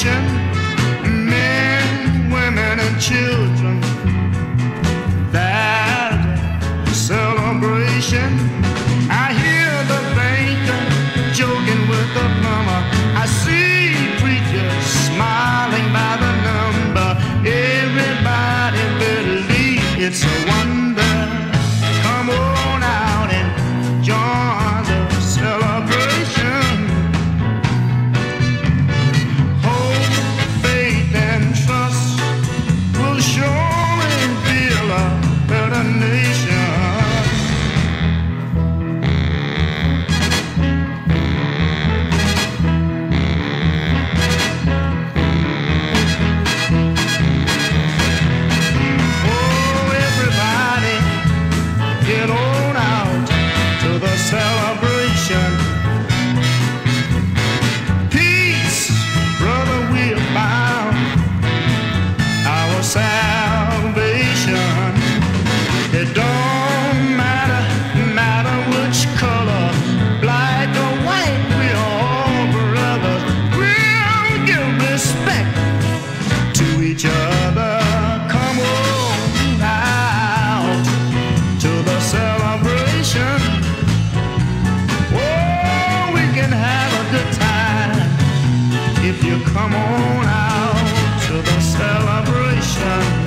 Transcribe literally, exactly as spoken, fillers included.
celebration, men, women, and children. That celebration. I hear the banker joking with the plumber. I see preachers smiling by the number. Everybody believe it's a wonder. Come on out and join the celebration. Hope, faith, and trust will surely build a better nation. Celebration. Peace, brother, we're bound. Our salvation. It don't matter, matter which color, black or white, we're all brothers. We'll give respect to each other. Come on out to the celebration. If you come on out to the celebration.